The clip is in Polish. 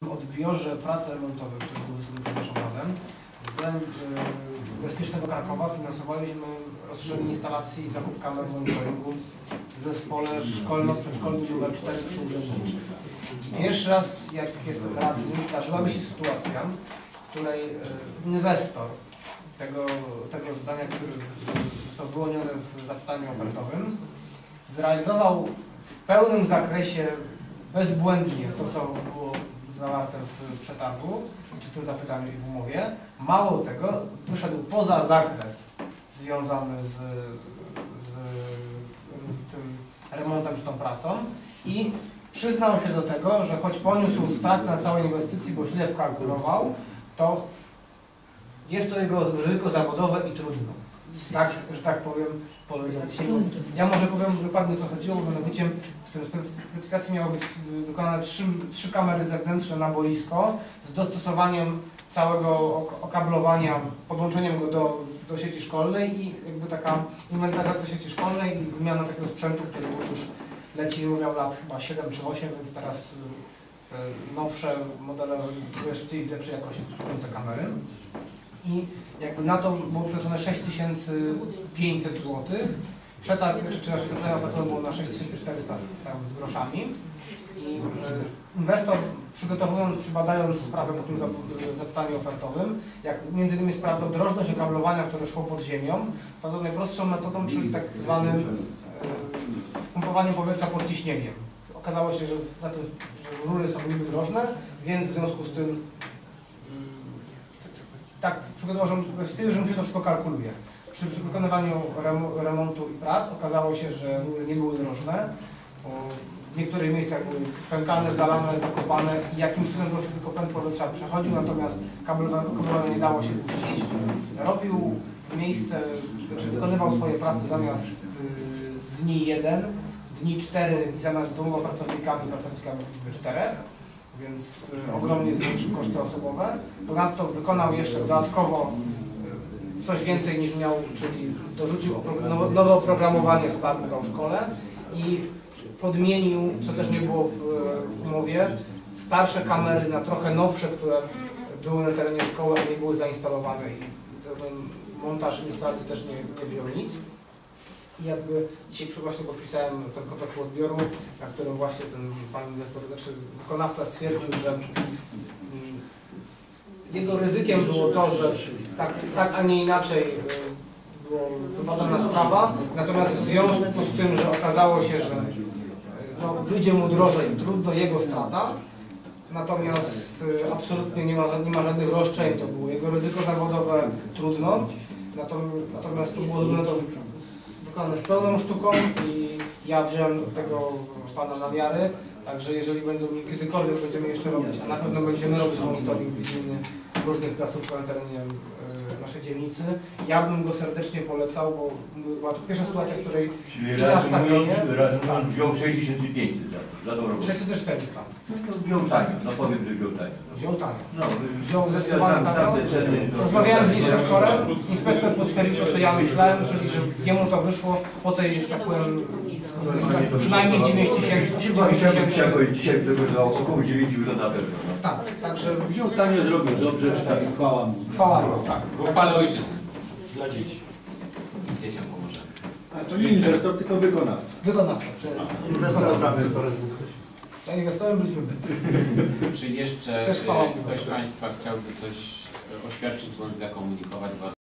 odbiorze prac remontowych, które były sobie przeprowadzone z Bezpiecznego Krakowa finansowaliśmy rozszerzenie instalacji i zakup kamer monitoringu w zespole szkolno-przedszkolnym nr 4 przy urzędniczym. Pierwszy raz, jak jestem radnym, zdarzyła mi się sytuacja, w której inwestor tego zadania, który został wyłoniony w zapytaniu ofertowym, zrealizował w pełnym zakresie, bezbłędnie to, co było zawarte w przetargu, czy w tym zapytaniu i w umowie. Mało tego, wyszedł poza zakres związany z tym remontem czy tą pracą i przyznał się do tego, że choć poniósł strat na całej inwestycji, bo źle wkalkulował, to jest to jego ryzyko zawodowe i trudno. Tak, że tak powiem, powiedział. Ja może powiem dokładnie, co chodziło, bo mianowicie w tym specyfikacji miało być wykonane trzy kamery zewnętrzne na boisko z dostosowaniem całego okablowania, podłączeniem go do sieci szkolnej i jakby taka inwentaryzacja sieci szkolnej i wymiana takiego sprzętu, który już leci, miał lat chyba 7 czy 8, więc teraz te nowsze modele szybciej i w lepszej jakości posługują te kamery. I jakby na to było przeznaczone 6500 zł. Przetarg, czy nasze zapytanie ofertowe było na 6400 z groszami. I inwestor, przygotowując czy badając sprawę po tym zapytaniu ofertowym, jak między innymi sprawdzał drożność okablowania, które szło pod ziemią, to najprostszą metodą, czyli tak zwanym wpompowaniem powietrza pod ciśnieniem. Okazało się, że rury są niby drożne, więc w związku z tym tak przygotował, że mu się to wszystko kalkuluje. Przy wykonywaniu remontu i prac okazało się, że rury nie były drożne. W niektórych miejscach były pękane, zalane, zakopane i jakimś cudem tylko pęd powietrza przechodził, natomiast kablowanie nie dało się puścić. Robił w miejsce, znaczy wykonywał swoje prace zamiast dni 1, dni 4 i zamiast 2 pracownikami w liczbie 4. Więc ogromnie zwiększył koszty osobowe. Ponadto wykonał jeszcze dodatkowo coś więcej niż miał, czyli dorzucił nowe oprogramowanie za darmo dał szkole i podmienił, co też nie było w umowie, starsze kamery na trochę nowsze, które były na terenie szkoły, a nie były zainstalowane i ten montaż instalacji też nie wziął nic. I jakby dzisiaj właśnie podpisałem ten protokół odbioru, na którym właśnie ten pan inwestor, znaczy wykonawca stwierdził, że jego ryzykiem było to, że tak a nie inaczej była wybadana sprawa, natomiast w związku z tym, że okazało się, że no, wyjdzie mu drożej, trudno jego strata, natomiast absolutnie nie ma żadnych roszczeń, to było jego ryzyko zawodowe, trudno, natomiast to było wykonane z pełną sztuką i ja wziąłem tego pana na miarę, także jeżeli kiedykolwiek będziemy jeszcze robić, a na pewno będziemy robić monitoring wizyjny w różnych placówkach na terenie naszej dzielnicy, ja bym go serdecznie polecał, bo była to pierwsza sytuacja, w której i nastawienie... Razem wziął 6500 za tą robotę. 6400. No wziął tanio, no powiem, że wziął tanio. Wziął tanio. No, wziął zdecydowanie tanio. Rozmawiałem z inspektorem, inspektor potwierdził to, co ja myślałem, czyli że jemu to wyszło po tej, że tak powiem, przynajmniej 9 tysięcy. Dzisiaj tego około 9 to na pewno. Tak, także wziął tanio, zrobił dobrze, chwała mu. Chwała mu, tak. Uchwale ojczyzny. Dla dzieci. Dzieciom pomożemy. A to nie inwestor, tylko wykonawca. Wykonawca. Inwestorem byliśmy my. Czy jeszcze ktoś z Państwa chciałby coś oświadczyć bądź zakomunikować?